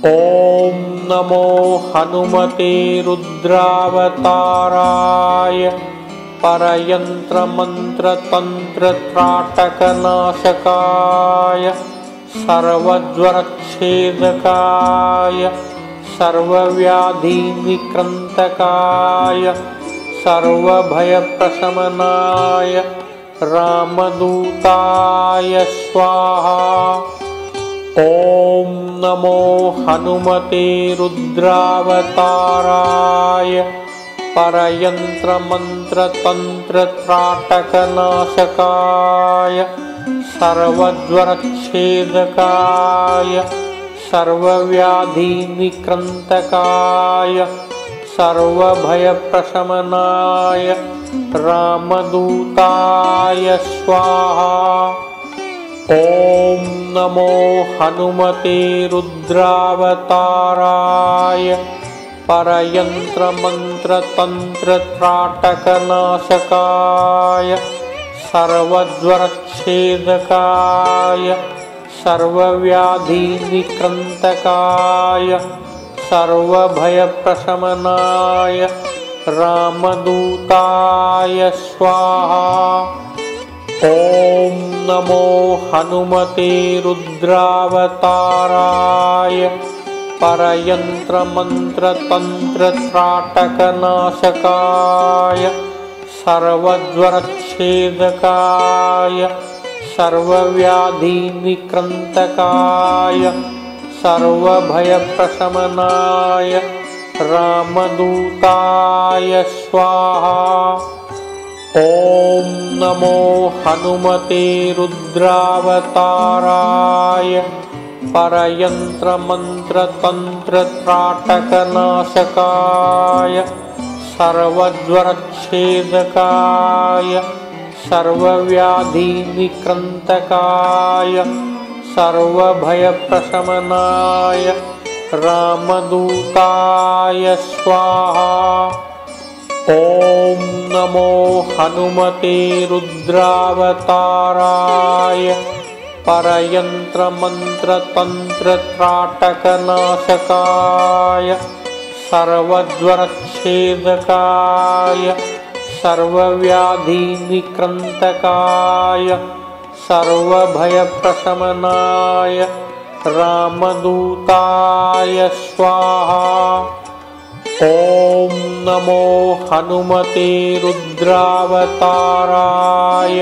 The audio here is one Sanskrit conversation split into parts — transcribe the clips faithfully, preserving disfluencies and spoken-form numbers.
ॐ नमो हनुमते रुद्रावताराय परयन्त्रमन्त्रतन्त्रत्राटकनाशकाय सर्वज्वरच्छेदकाय सर्वव्याधिनिकृन्तकाय सर्वभयप्रशमनाय रामदूताय स्वाहा। ॐ नमो हनुमते रुद्रावताराय परयन्त्रमन्त्रतन्त्रत्राटकनाशकाय सर्वज्वरच्छेदकाय सर्वव्याधिनिकृन्तकाय सर्वभयप्रशमनाय रामदूताय स्वाहा। ॐ नमो हनुमते रुद्रावताराय परयन्त्रमन्त्रतन्त्रत्राटकनाशकाय सर्वज्वरच्छेदकाय सर्वव्याधिनिकृन्तकाय सर्वभयप्रशमनाय रामदूताय स्वाहा। ॐ नमो हनुमते रुद्रावताराय परयन्त्रमन्त्रतन्त्रत्राटकनाशकाय सर्वज्वरच्छेदकाय सर्वव्याधिनिकृन्तकाय सर्वभयप्रशमनाय रामदूताय स्वाहा। ॐ नमो हनुमते रुद्रावताराय परयन्त्रमन्त्रतन्त्रत्राटकनाशकाय सर्वज्वरच्छेदकाय सर्वव्याधिनिकृन्तकाय सर्वभयप्रशमनाय रामदूताय स्वाहा। ॐ नमो हनुमते रुद्रावताराय परयन्त्रमन्त्रतन्त्रत्राटकनाशकाय सर्वज्वरच्छेदकाय सर्वव्याधिनिकृन्तकाय सर्वभयप्रशमनाय रामदूताय स्वाहा। ॐ नमो हनुमते रुद्रावताराय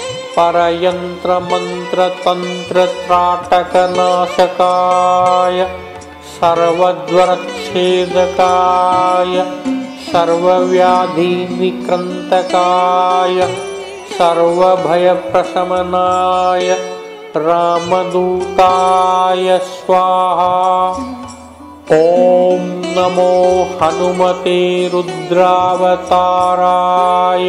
परयन्त्रमन्त्रतन्त्रत्राटकनाशकाय सर्वज्वरच्छेदकाय सर्वव्याधिनिकृन्तकाय सर्वभयप्रशमनाय रामदूताय स्वाहा। ॐ नमो हनुमते रुद्रावताराय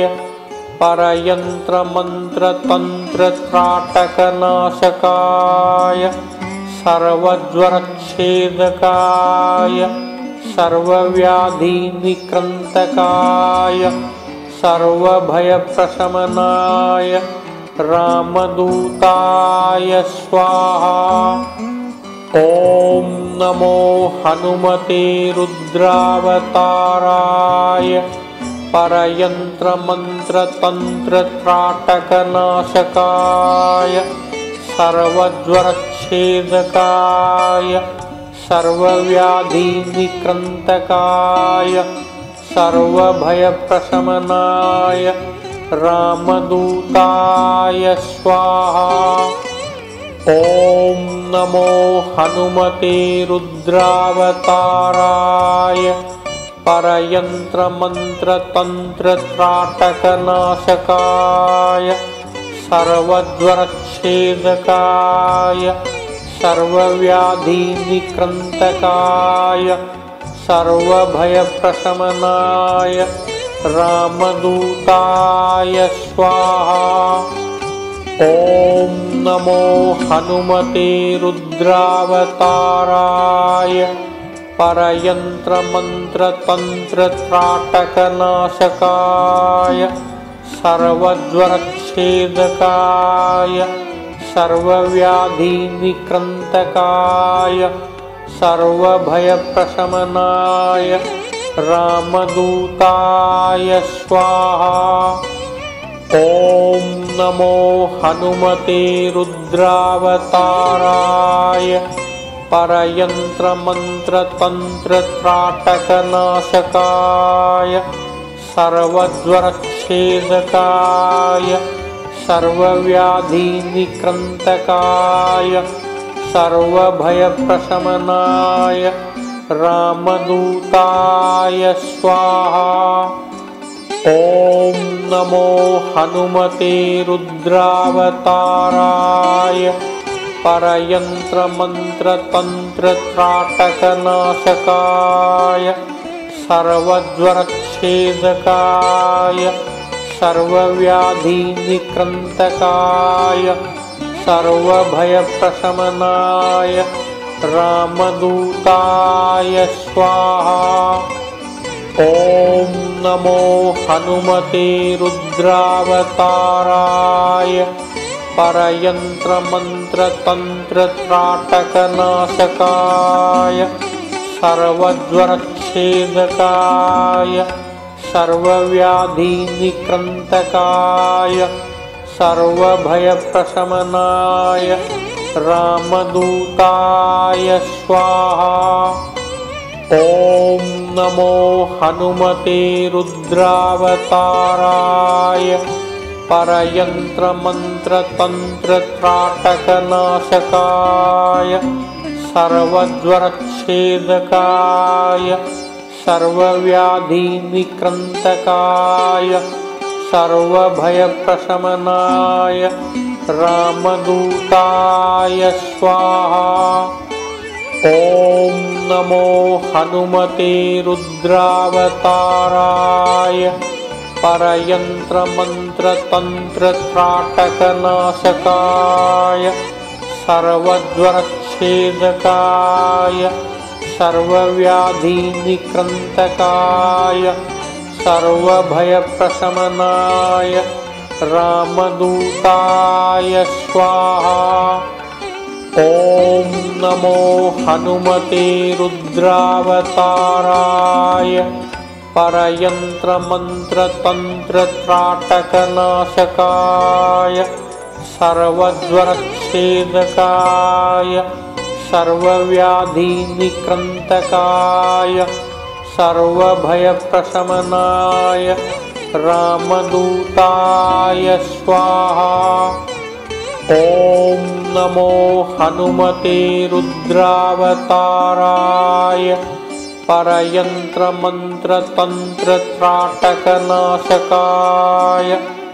परयन्त्रमन्त्रतन्त्रत्राटकनाशकाय सर्वज्वरच्छेदकाय सर्वव्याधिनिकृन्तकाय सर्वभयप्रशमनाय रामदूताय स्वाहा। ॐ नमो हनुमते रुद्रावताराय परयन्त्रमन्त्रतन्त्रत्राटकनाशकाय सर्वज्वरच्छेदकाय सर्वव्याधिनिकृन्तकाय सर्वभयप्रशमनाय रामदूताय स्वाहा। ॐ नमो हनुमते रुद्रावताराय परयन्त्रमन्त्रतन्त्रत्राटकनाशकाय सर्वज्वरच्छेदकाय सर्वव्याधिनिकृन्तकाय सर्वभयप्रशमनाय रामदूताय स्वाहा। ॐ नमो हनुमते रुद्रावताराय परयन्त्रमन्त्रतन्त्रत्राटकनाशकाय सर्वज्वरच्छेदकाय सर्वव्याधिनिकृन्तकाय सर्वभयप्रशमनाय रामदूताय स्वाहा। ॐ नमो हनुमते रुद्रावताराय परयन्त्रमन्त्रतन्त्रत्राटकनाशकाय सर्वज्वरच्छेदकाय सर्वव्याधिनिकृन्तकाय सर्वभयप्रशमनाय रामदूताय स्वाहा। ॐ नमो हनुमते रुद्रावताराय परयन्त्रमन्त्रतन्त्रत्राटकनाशकाय सर्वज्वरच्छेदकाय सर्वव्याधिनिकृन्तकाय सर्वभयप्रशमनाय रामदूताय स्वाहा। ॐ नमो हनुमते रुद्रावताराय परयन्त्रमन्त्रतन्त्रत्राटकनाशकाय सर्वज्वरच्छेदकाय सर्वव्याधिनिकृन्तकाय सर्वभयप्रशमनाय रामदूताय स्वाहा। ॐ नमो हनुमते रुद्रावताराय परयन्त्रमन्त्रतन्त्रत्राटकनाशकाय सर्वज्वरच्छेदकाय सर्वव्याधिनिकृन्तकाय सर्वभयप्रशमनाय रामदूताय स्वाहा। ॐ नमो हनुमते रुद्रावताराय परयन्त्रमन्त्रतन्त्रत्राटकनाशकाय सर्वज्वरच्छेदकाय सर्वव्याधिनिकृन्तकाय सर्वभयप्रशमनाय रामदूताय स्वाहा। ॐ नमो हनुमते रुद्रावताराय परयन्त्रमन्त्रतन्त्रत्राटकनाशकाय सर्वज्वरच्छेदकाय सर्वव्याधिनिकृन्तकाय सर्वभयप्रशमनाय रामदूताय स्वाहा। ॐ नमो हनुमते रुद्रावताराय परयन्त्रमन्त्रतन्त्रत्राटकनाशकाय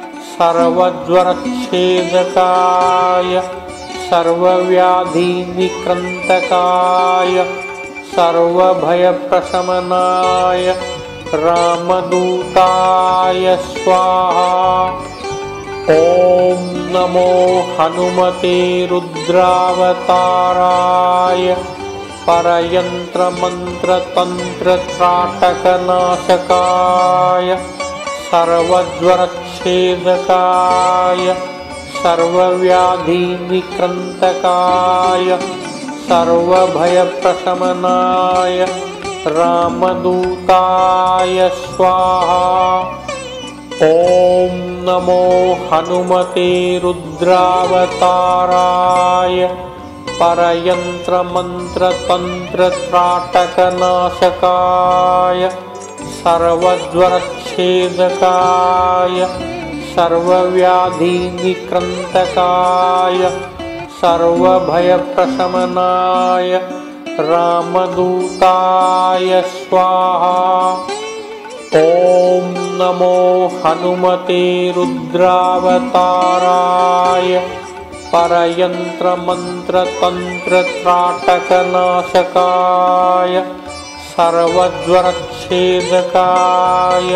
सर्वज्वरच्छेदकाय सर्वव्याधिनिकृन्तकाय सर्वभयप्रशमनाय रामदूताय स्वाहा। ॐ नमो हनुमते रुद्रावताराय परयन्त्रमन्त्रतन्त्रत्राटकनाशकाय सर्वज्वरच्छेदकाय सर्वव्याधिनिकृन्तकाय सर्वभयप्रशमनाय रामदूताय स्वाहा। ॐ नमो हनुमते रुद्रावताराय परयन्त्रमन्त्रतन्त्रत्राटकनाशकाय सर्वज्वरच्छेदकाय सर्वव्याधिनिकृन्तकाय सर्वभयप्रशमनाय रामदूताय स्वाहा। ॐ नमो हनुमते रुद्रावताराय परयन्त्रमन्त्रतन्त्रत्राटकनाशकाय सर्वज्वरच्छेदकाय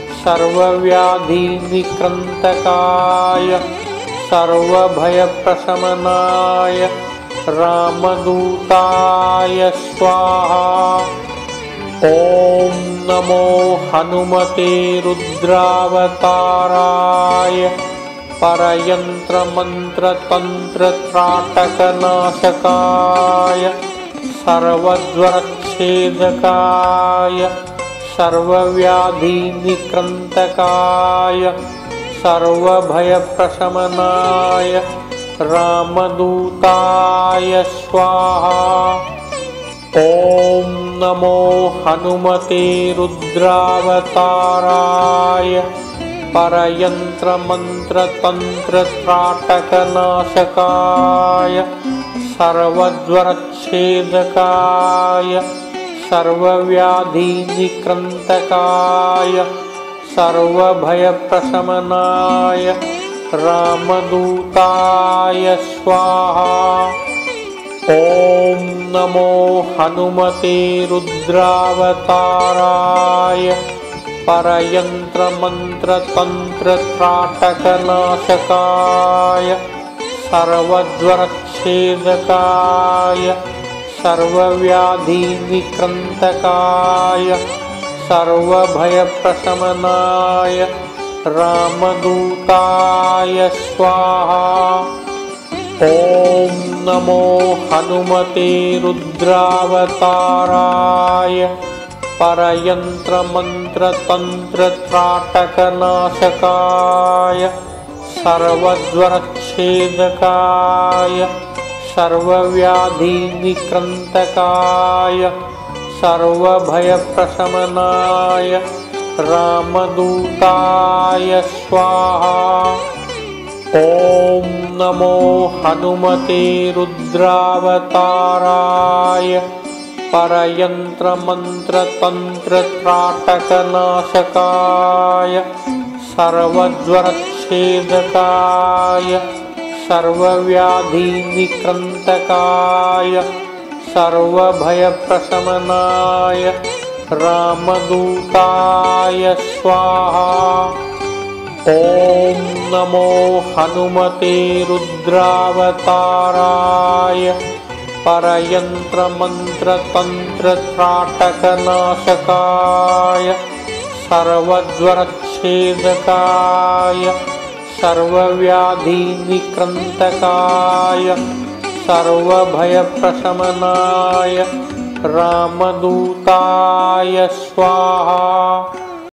सर्वव्याधिनिकृन्तकाय सर्वभयप्रशमनाय रामदूताय स्वाहा। ॐ नमो हनुमते रुद्रावताराय परयन्त्रमन्त्रतन्त्रत्राटकनाशकाय सर्वज्वरच्छेदकाय सर्वव्याधिनिकृन्तकाय सर्वभयप्रशमनाय रामदूताय स्वाहा। ॐ नमो हनुमते रुद्रावताराय परयन्त्रमन्त्रतन्त्रत्राटकनाशकाय सर्वज्वरच्छेदकाय सर्वव्याधिनिकृन्तकाय सर्वभयप्रशमनाय रामदूताय स्वाहा। ॐ नमो हनुमते रुद्रावताराय परयन्त्रमन्त्रतन्त्रत्राटकनाशकाय सर्वज्वरच्छेदकाय सर्वव्याधिनिकृन्तकाय सर्वभयप्रशमनाय रामदूताय स्वाहा। ॐ नमो हनुमते रुद्रावताराय परयन्त्रमन्त्रतन्त्रत्राटकनाशकाय सर्वज्वरच्छेदकाय सर्वव्याधिनिकृन्तकाय सर्वभयप्रशमनाय रामदूताय स्वाहा। ॐ नमो हनुमते रुद्रावताराय परयन्त्रमन्त्रतन्त्रत्राटकनाशकाय सर्वज्वरच्छेदकाय सर्वव्याधिनिकृन्तकाय सर्वभयप्रशमनाय रामदूताय स्वाहा। ॐ नमो हनुमते रुद्रावताराय परयन्त्रमन्त्रतन्त्रत्राटकनाशकाय सर्वज्वरच्छेदकाय सर्वव्याधिनिकृन्तकाय सर्वभयप्रशमनाय रामदूताय स्वाहा।